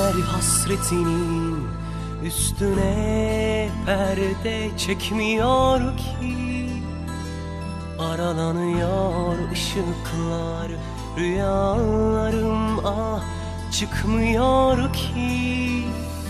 Günler hasretinin üstüne perde çekmiyor ki. Aralanıyor ışıklar, rüyalarım çıkmıyor ki.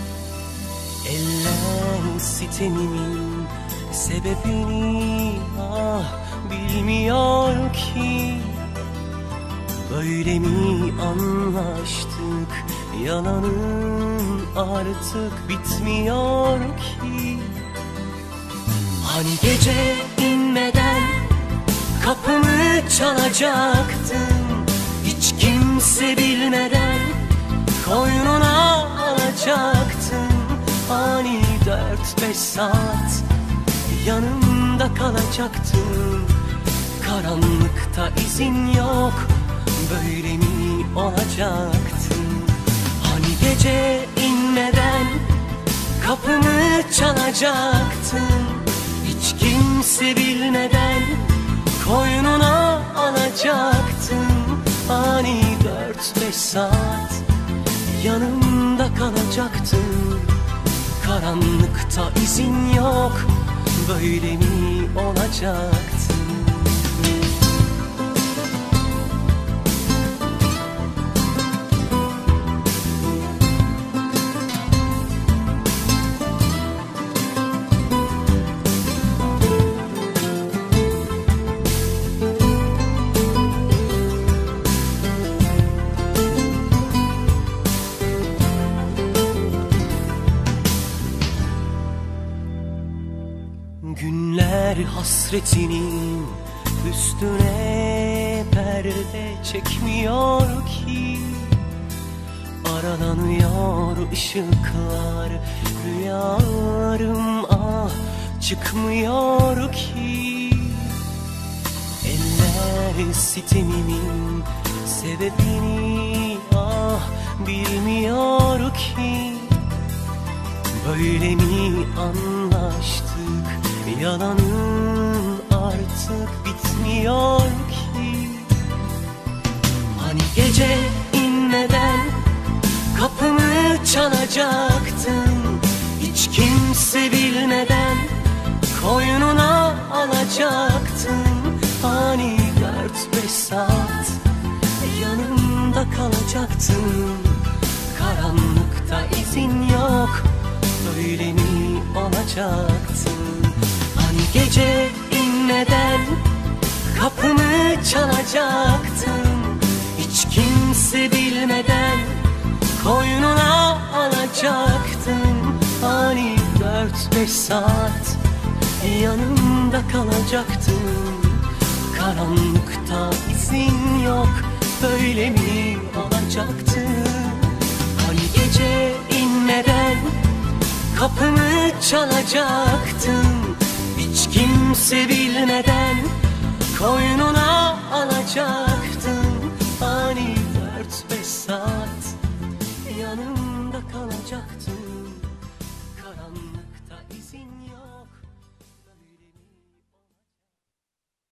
Eller sitemimin sebebini bilmiyor ki. Böyle mi anlaştık, yalanın artık bitmiyor ki. Hani gece inmeden kapımı çalacaktın, hiç kimse bilmeden koynuna alacaktın. Hani 4-5 saat yanımda kalacaktın. Karanlıkta izin yok, böyle mi olacaktı? Hani gece inmeden kapımı çalacaktın, hiç kimse bilmeden koynuna alacaktın. Hani 4-5 saat yanımda kalacaktın. Karanlıkta izin yok, böyle mi olacaktı? Günler hasretinin üstüne perde çekmiyor ki. Aralanıyor ışıklar, rüyalarım çıkmıyor ki. Eller sitemimin sebebini bilmiyor ki. Böyle mi anlaştık, yalanın artık bitmiyor ki. Hani gece inmeden kapımı çalacaktın, hiç kimse bilmeden koynuna alacaktın. Hani 4-5 saat yanımda kalacaktın. Karanlıkta izin yok, böyle mi olacaktı? Hani gece inmeden kapımı çalacaktın, hiç kimse bilmeden koynuna alacaktın. Hani 4-5 saat yanımda kalacaktın. Karanlıkta izin yok, böyle mi olacaktı? Hani gece inmeden kapımı çalacaktın, hiç kimse bilmeden koynuna alacaktın. Hani 4-5 saat yanımda kalacaktın. Karanlıkta izin yok.